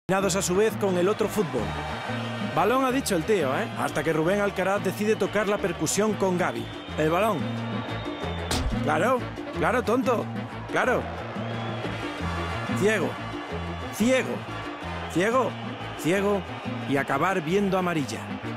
A su vez con el otro fútbol. Balón ha dicho el tío, ¿eh? Hasta que Rubén Alcaraz decide tocar la percusión con Gavi. El balón. Claro, claro, tonto. Claro. Ciego. Ciego. Ciego. Ciego. Y acabar viendo amarilla.